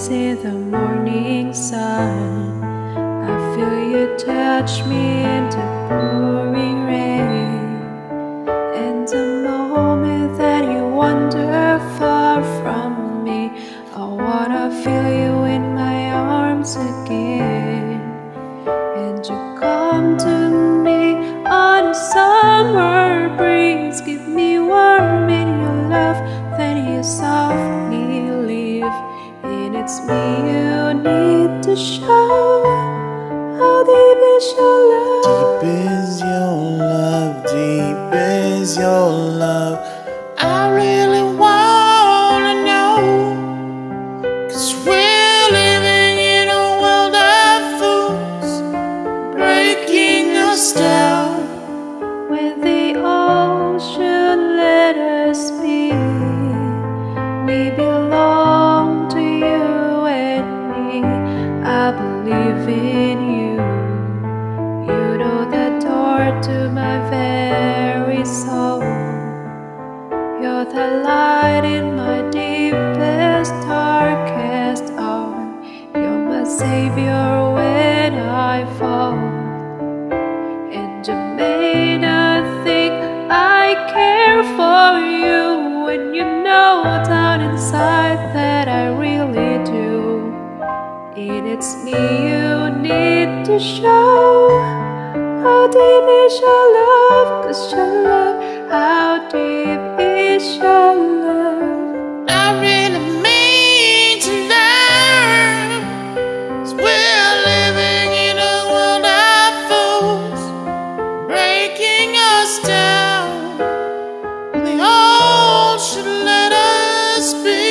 breeze in the morning sun. I feel you touch me in the pouring rain. And the moment that you wander far from me, I wanna feel you in my arms again. And you come to me on a summer breeze, give me warm in your love, then you softly leave. And it's me you need to show. How deep is your love? Deep is your love, deep is your love. I really wanna know, 'cause we're living in a world of fools, breaking us down. When the ocean let us be, we belong to you and me. I believe in you. You know the door to my very soul. You're the light in my deepest, darkest hour. You're my savior when I fall. And you may not think I care for you, when you know down inside that I really do. And it's me you need to show. How deep is your love? 'Cause your love, how deep is your love? I really mean to learn, 'cause we're living in a world of fools, breaking us down. They all should let us be.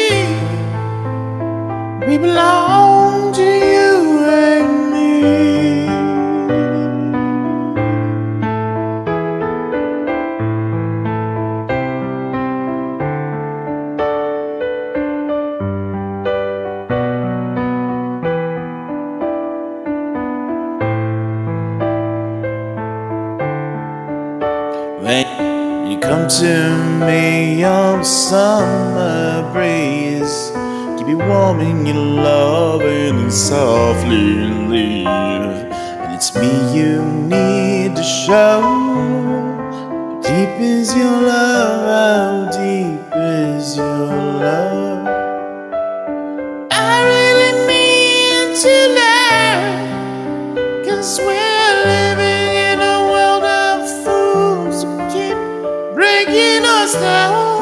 We belong to you and me. When you come to me on summer breeze, keep me warm in your love and then softly leave. And it's me you need to show. How deep is your love? How deep is your love? I really mean to learn, 'cause we're living in a world of fools who keep breaking us down.